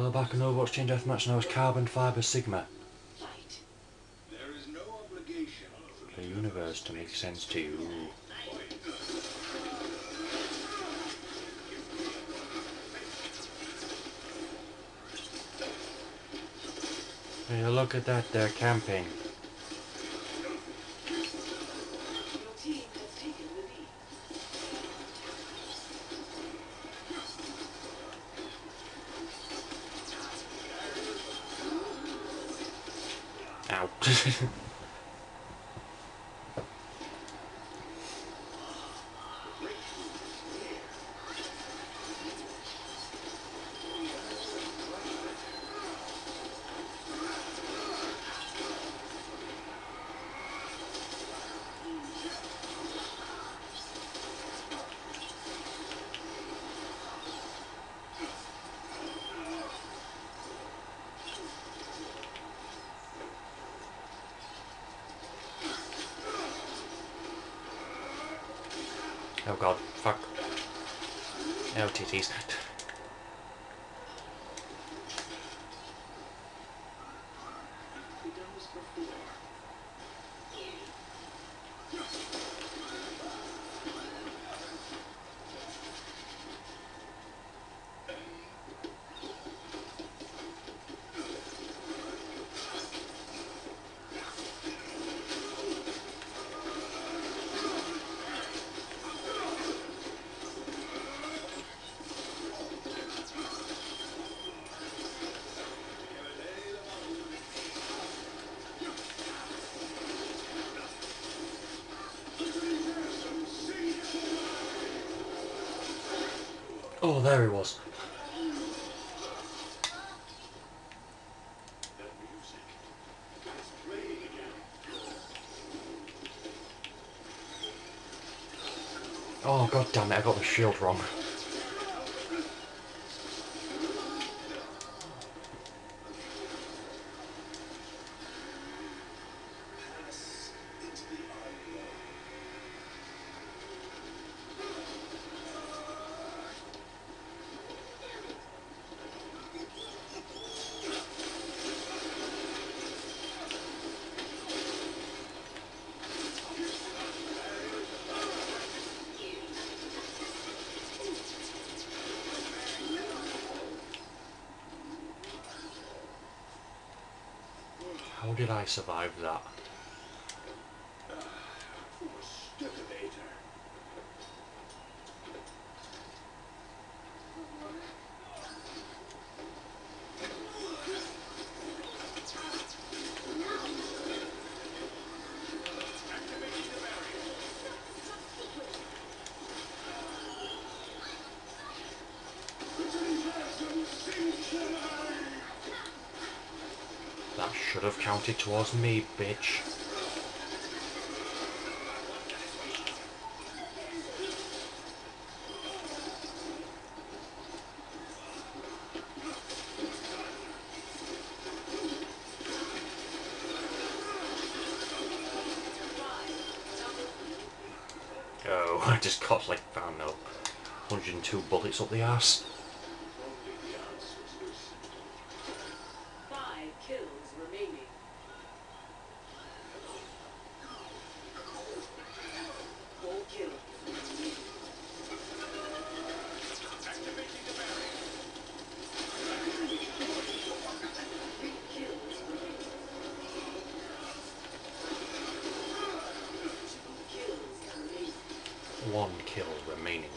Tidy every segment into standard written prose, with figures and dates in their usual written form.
Hello back in Overwatch Chain Deathmatch, now it's Carbon Fiber Sigma. There is no obligation For the universe to make sense to you. Hey, look at that, they're camping. Ow. Oh god, fuck. Oh, titties. Oh, there he was. Oh god damn it, I got the shield wrong. How did I survive that? That should have counted towards me, bitch. Oh, I just got like, I don't know, 102 bullets up the arse. 5 kills remaining. Full kill. activating the barrier. 3 kills remaining. 2 kills remaining. 1 kill remaining.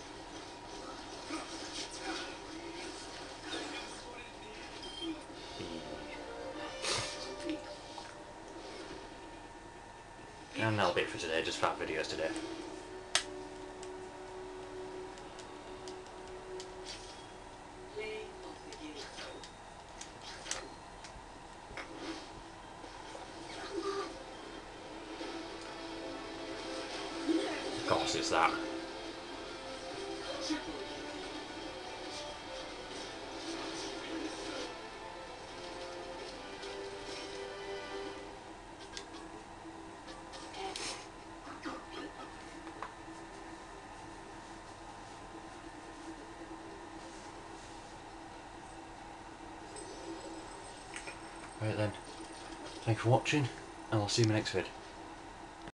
And that'll be it for today, just 5 videos today. Play of the game. Of course it's that. Right then, thanks for watching, and I'll see you in my next vid.